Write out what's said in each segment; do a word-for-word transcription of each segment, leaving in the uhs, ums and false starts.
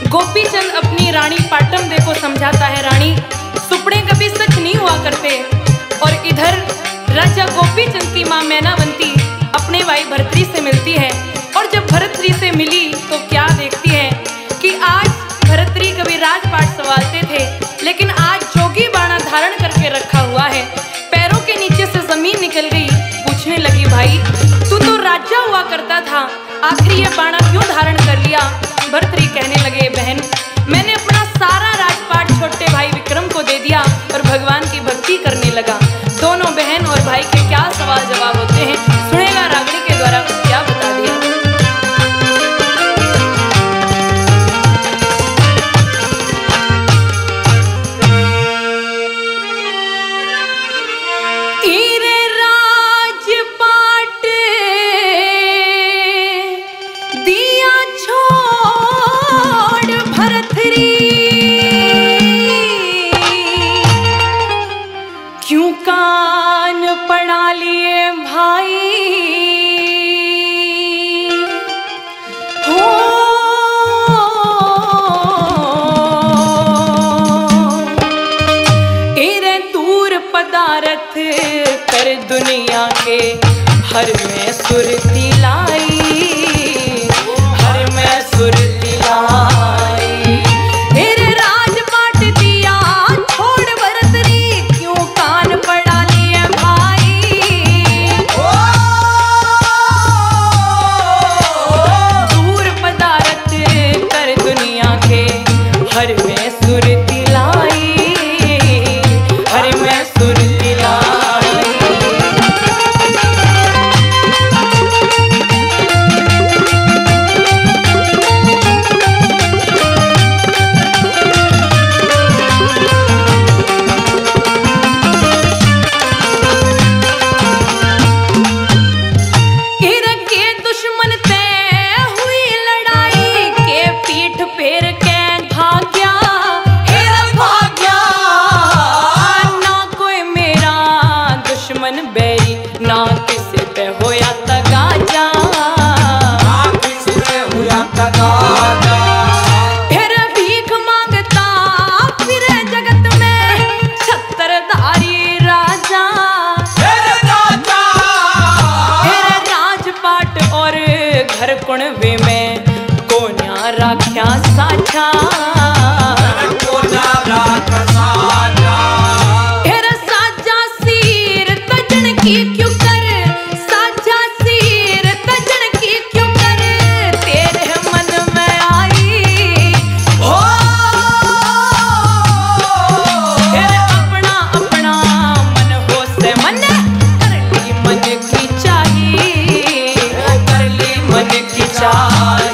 गोपीचंद अपनी रानी पाटम दे को समझाता है, रानी सुपने कभी सच नहीं हुआ करते। और इधर राजा गोपीचंद की माँ मैनावंती अपने भाई भर्तरी से मिलती है, और जब भर्तरी से मिली तो क्या देखती है कि आज भर्तरी कभी राजपाट संभालते थे, लेकिन आज जोगी बाणा धारण करके रखा हुआ है, पैरों के नीचे से जमीन निकल गई। पूछने लगी, भाई तू तो राजा हुआ करता था, आखिर ये बाणा क्यों धारण कर लिया? भर्तरी कहने लगे, बहन मैंने अपना सारा राजपाट छोटे भाई विक्रम को दे दिया और भगवान की भक्ति करने लगा। दोनों बहन और भाई के क्या सवाल जवाब होते हैं, सुनेगा रागड़ी के द्वारा क्या बता दिया। क्यों कान पड़ा लिए भाई हो, एरे दूर पदारथ कर दुनिया के, हर में सुरती लाई, हर में सुरती लाई। हर में सुरती लाई, हर में सुरती लाई। इरक के दुश्मन ते हुई लड़ाई के, पीठ फेर के भाग्या, भाग्या ना कोई मेरा दुश्मन बैरी, ना किसी पे होया तगाजा, ना किसी पे होया तगाजा। फिर भीख मांगता फिर जगत में छत्रधारी राजा, फिर राजा, फिर राजपाट और घर कुणवे में कोन्या राख्या साझा, फिर साझा सिर तजन की क्यों कर, साझा सिर तजन की क्यों कर, तेरे मन में आई हो, फिर अपना अपना मन हो से मन कर ली मन की चाहिए, कर ली मन की चाहिए।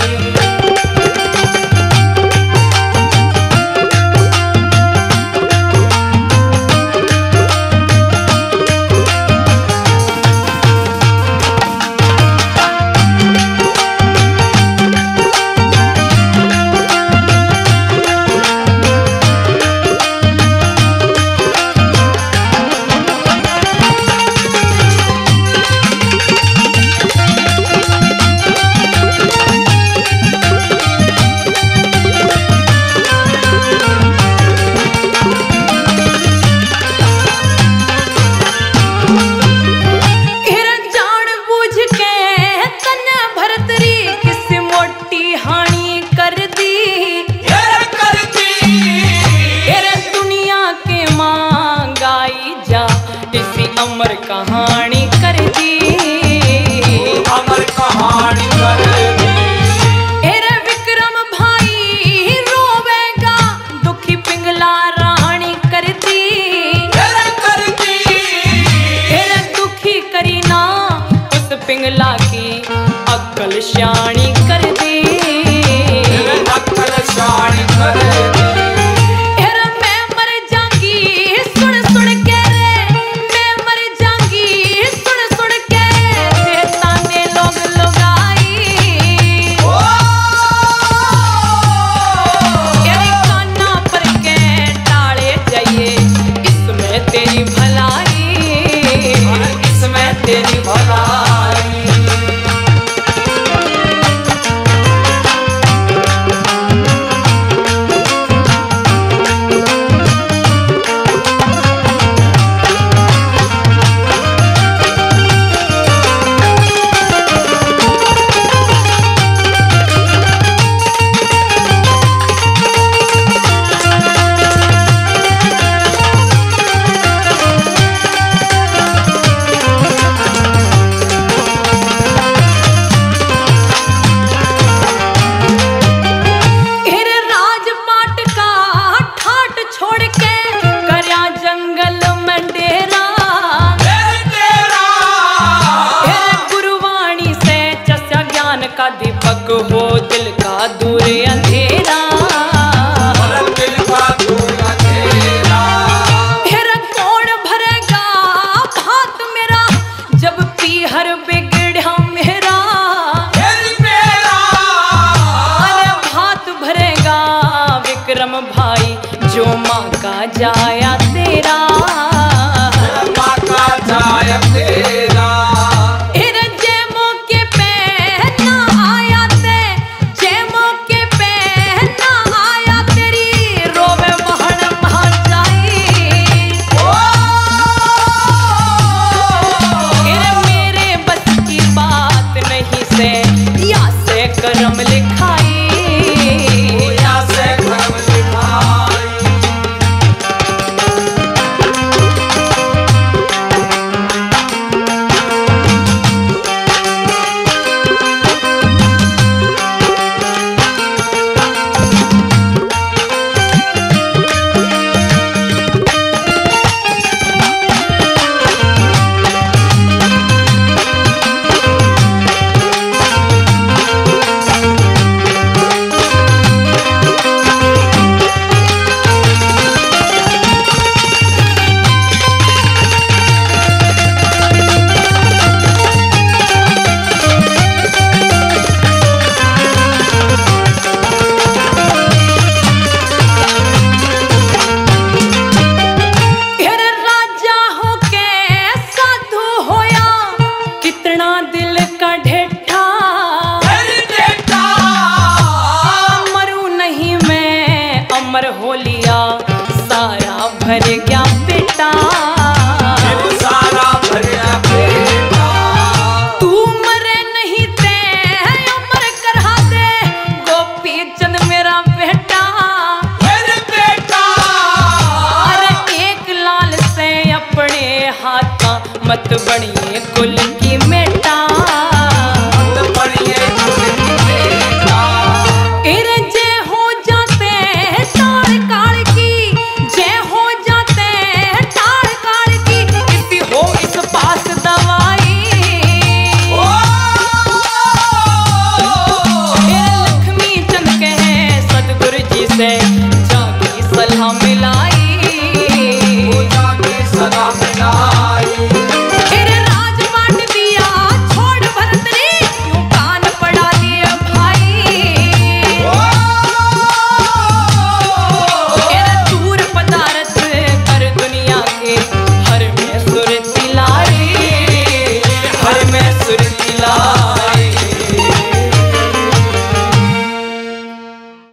अमर कहानी कर दी, अमर कहानी कर दी। एरे विक्रम भाई रोवेगा, दुखी पिंगला रानी कर दी, एरे कर दी। एरे दुखी करी ना उस पिंगला की अक्ल शानी कर दी, अक्ल शानी कर दी। मैं मर जाऊंगी सुन सुन के रे, मैं मर जाऊंगी धर्म भाई जो माँ का जाया तेरा, माँ का जाया तेरा। करम लिखाई या से करम लिखाई। हो लिया सारा भर गया बेटा, सारा भर गया बेटा। तू मरे नहीं ते अमर करा दे गोपी चंद मेरा बेटा, मेरे बेटा। अरे एक लाल से अपने हाथा मत बनिए कुल